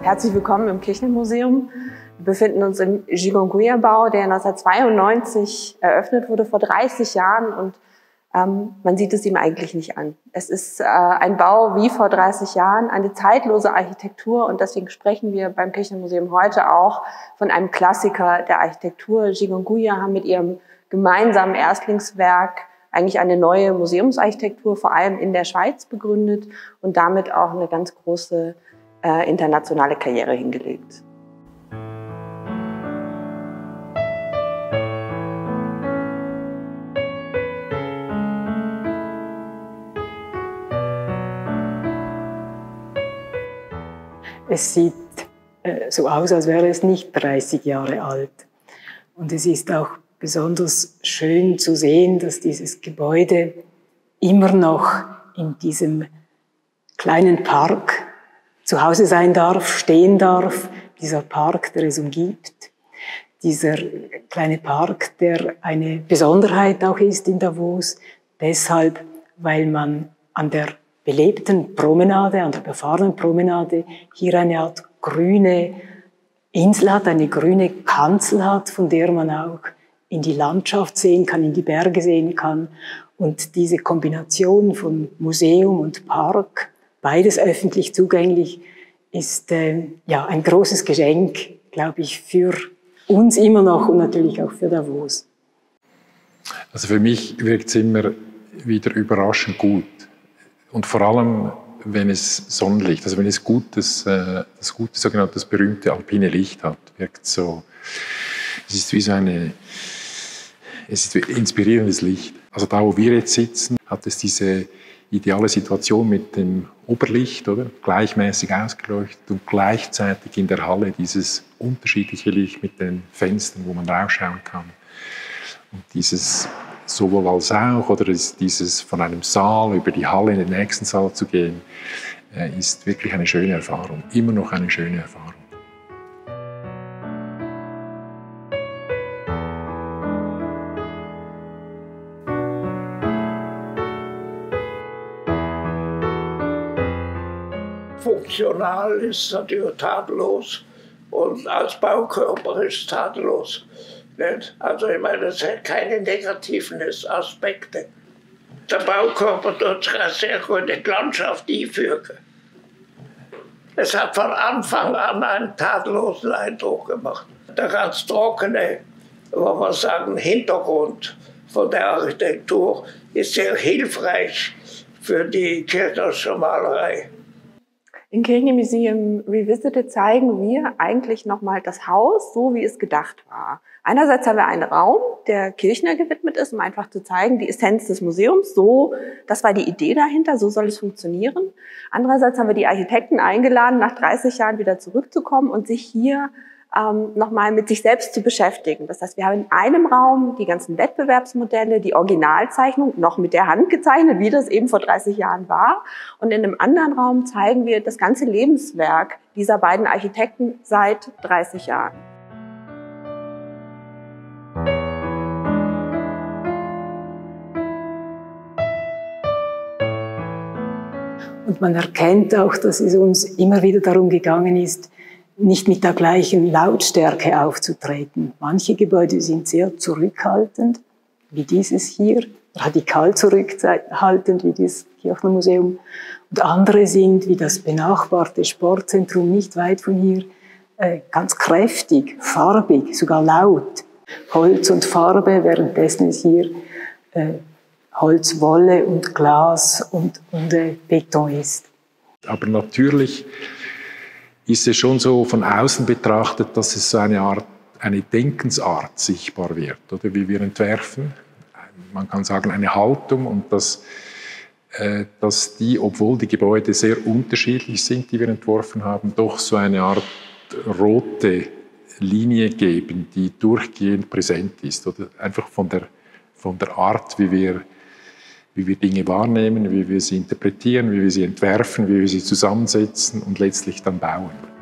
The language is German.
Herzlich willkommen im Kirchenmuseum. Wir befinden uns im Gigonguia-Bau, der 1992 eröffnet wurde, vor 30 Jahren. Und man sieht es ihm eigentlich nicht an. Es ist ein Bau wie vor 30 Jahren, eine zeitlose Architektur. Und deswegen sprechen wir beim Kirchenmuseum heute auch von einem Klassiker der Architektur. Gigonguia haben mit ihrem gemeinsamen Erstlingswerk eigentlich eine neue Museumsarchitektur, vor allem in der Schweiz, begründet und damit auch eine ganz große internationale Karriere hingelegt. Es sieht so aus, als wäre es nicht 30 Jahre alt. Und es ist auch besonders schön zu sehen, dass dieses Gebäude immer noch in diesem kleinen Park zu Hause sein darf, stehen darf. Dieser Park, der es umgibt. Dieser kleine Park, der eine Besonderheit auch ist in Davos. Deshalb, weil man an der belebten Promenade, an der befahrenen Promenade, hier eine Art grüne Insel hat, eine grüne Kanzel hat, von der man auch in die Landschaft sehen kann, in die Berge sehen kann. Und diese Kombination von Museum und Park, beides öffentlich zugänglich, ist ja ein großes Geschenk, glaube ich, für uns immer noch und natürlich auch für Davos. Also für mich wirkt es immer wieder überraschend gut. Und vor allem, wenn es Sonnenlicht, also wenn es das gute sogenannte, das berühmte alpine Licht hat, wirkt so, es ist wie so es ist wie inspirierendes Licht. Also da, wo wir jetzt sitzen, hat es diese ideale Situation mit dem Oberlicht, oder? Gleichmäßig ausgeleuchtet und gleichzeitig in der Halle dieses unterschiedliche Licht mit den Fenstern, wo man rausschauen kann. Und dieses sowohl als auch, oder dieses von einem Saal über die Halle in den nächsten Saal zu gehen, ist wirklich eine schöne Erfahrung. Immer noch eine schöne Erfahrung. Funktional ist natürlich tadellos und als Baukörper ist es tadellos. Also ich meine, es hat keine negativen Aspekte. Der Baukörper tut sich eine sehr gute Landschaft einfügen. Es hat von Anfang an einen tadellosen Eindruck gemacht. Der ganz trockene, wo man sagen, Hintergrund von der Architektur ist sehr hilfreich für die kirchnerische Malerei. Im Kirchenmuseum Revisited zeigen wir eigentlich nochmal das Haus, so wie es gedacht war. Einerseits haben wir einen Raum, der Kirchner gewidmet ist, um einfach zu zeigen, die Essenz des Museums, so, das war die Idee dahinter, so soll es funktionieren. Andererseits haben wir die Architekten eingeladen, nach 30 Jahren wieder zurückzukommen und sich hier nochmal mit sich selbst zu beschäftigen. Das heißt, wir haben in einem Raum die ganzen Wettbewerbsmodelle, die Originalzeichnung, noch mit der Hand gezeichnet, wie das eben vor 30 Jahren war. Und in einem anderen Raum zeigen wir das ganze Lebenswerk dieser beiden Architekten seit 30 Jahren. Und man erkennt auch, dass es uns immer wieder darum gegangen ist, nicht mit der gleichen Lautstärke aufzutreten. Manche Gebäude sind sehr zurückhaltend, wie dieses hier, radikal zurückhaltend, wie das Kirchner Museum. Und andere sind, wie das benachbarte Sportzentrum nicht weit von hier, ganz kräftig, farbig, sogar laut. Holz und Farbe, währenddessen es hier Holz, Wolle und Glas und Beton ist. Aber natürlich ist es schon so von außen betrachtet, dass es so eine Denkensart sichtbar wird, oder wie wir entwerfen. Man kann sagen, eine Haltung und dass die, obwohl die Gebäude sehr unterschiedlich sind, die wir entworfen haben, doch so eine Art rote Linie geben, die durchgehend präsent ist, oder einfach von der Art, wie wir Dinge wahrnehmen, wie wir sie interpretieren, wie wir sie entwerfen, wie wir sie zusammensetzen und letztlich dann bauen.